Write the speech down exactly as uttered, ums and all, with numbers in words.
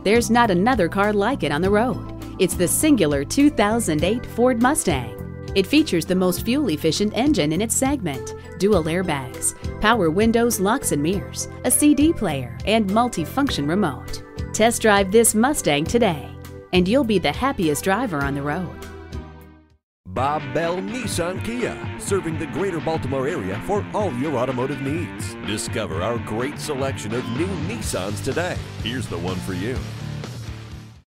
There's not another car like it on the road. It's the singular two thousand eight Ford Mustang. It features the most fuel-efficient engine in its segment, dual airbags, power windows, locks and mirrors, a C D player, and multi-function remote. Test drive this Mustang today, and you'll be the happiest driver on the road. Bob Bell Nissan Kia, serving the greater Baltimore area for all your automotive needs. Discover our great selection of new Nissans today. Here's the one for you.